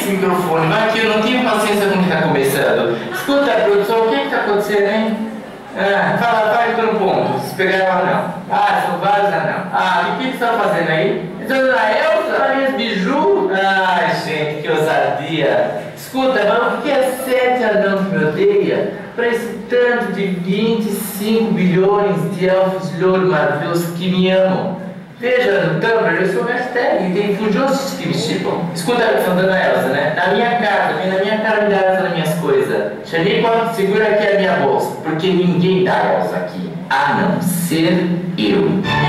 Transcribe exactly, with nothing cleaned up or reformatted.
microfone. Vai aqui, eu não tenho paciência com o que tá começando. Escuta, produção, o que que tá acontecendo, hein? Ah, fala, vai no ponto. Se pegar ela não. Ah, são vários anão. Ah, o que que você tá fazendo aí? Então, a Elsa, a minha biju. Ai, gente, que ousadia. Escuta, mas o que é sete anão que me odeia para esse tanto de vinte e cinco bilhões de elfos de louro maravilhosos que me amam? Veja no Tumblr, eu sou hashtag e tem fujostos que me chipam. Escuta a versão da Elsa, né? Na minha casa, vem na minha cara me dá Elsa nas minhas coisas. Chamei quando segura aqui a minha bolsa, porque ninguém dá Elsa aqui, a não ser eu.